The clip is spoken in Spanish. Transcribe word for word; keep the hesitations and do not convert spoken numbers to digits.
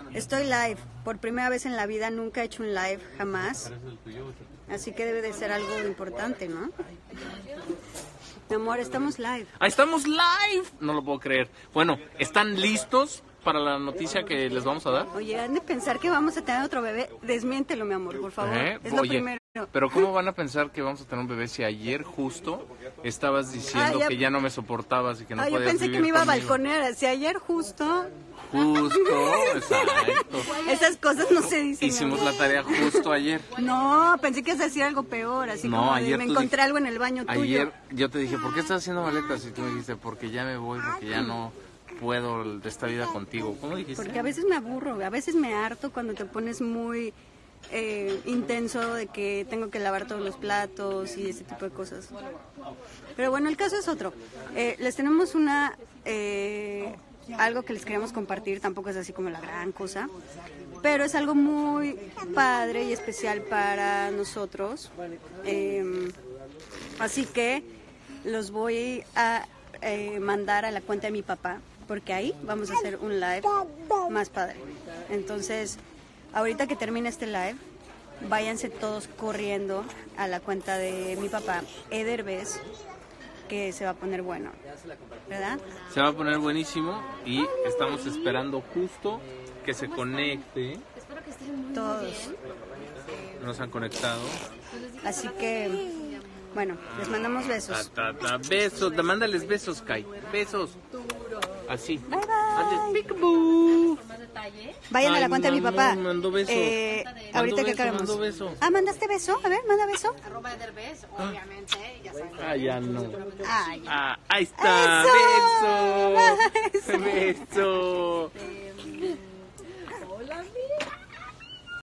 Estoy live. Por primera vez en la vida, nunca he hecho un live, jamás. Así que debe de ser algo importante, ¿no? Mi amor, estamos live. ¡Ah, estamos live! No lo puedo creer. Bueno, ¿están listos para la noticia que les vamos a dar? Oye, han de pensar que vamos a tener otro bebé. Desmiéntelo, mi amor, por favor. ¿Eh? Es lo Oye, primero. pero ¿cómo van a pensar que vamos a tener un bebé si ayer justo estabas diciendo Ah, ya- que ya no me soportabas y que no Ah, yo podías pensé que vivir me iba a conmigo? balconear. Si ayer justo... Justo, exacto. Esas cosas no se dicen. mi Hicimos amor. la tarea justo ayer. No, pensé que ibas a decir algo peor. Así No, como de, ayer me tú encontré dij- algo en el baño tuyo. Ayer yo te dije, ¿por qué estás haciendo maletas? Y tú me dijiste, porque ya me voy, porque ya no puedo de esta vida contigo. ¿Cómo dijiste? Porque a veces me aburro, a veces me harto cuando te pones muy eh, intenso de que tengo que lavar todos los platos y ese tipo de cosas. Pero bueno, el caso es otro. Eh, les tenemos una... eh, algo que les queremos compartir, tampoco es así como la gran cosa, pero es algo muy padre y especial para nosotros. Eh, así que los voy a eh, mandar a la cuenta de mi papá, porque ahí vamos a hacer un live más padre. Entonces, ahorita que termine este live, váyanse todos corriendo a la cuenta de mi papá, Ederbez, que se va a poner bueno, ¿verdad? Se va a poner buenísimo y estamos esperando justo que se conecte. Todos. Nos han conectado. Así que, bueno, les mandamos Ta, besos. ta, ta, besos, da- mándales besos, Kai. Besos. Así. Bye, bye. Antes, peekaboo. Vayan a la Ay, cuenta de mi mandó- papá. mandó beso. Eh, Mandó ahorita que beso, acabemos. mandó beso. Ah, ¿mandaste beso? A ver, manda beso. Arroba Ederbez, obviamente, ya saben. Ah, ya no. Ay. Ah, ahí está. ¡Eso! Beso. Beso. Beso.